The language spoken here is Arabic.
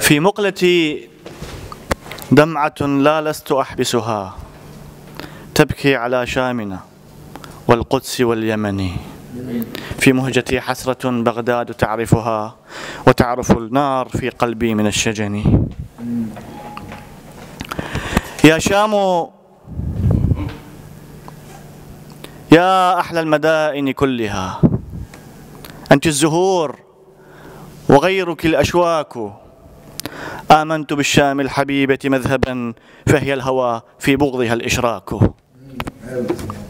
في مقلتي دمعة لا لست أحبسها تبكي على شامنا والقدس واليمن. في مهجتي حسرة بغداد تعرفها وتعرف النار في قلبي من الشجن. يا شام يا أحلى المدائن كلها، أنت الزهور وغيرك الأشواك. آمنت بالشام الحبيبة مذهبا فهي الهوى في بغضها الإشراك.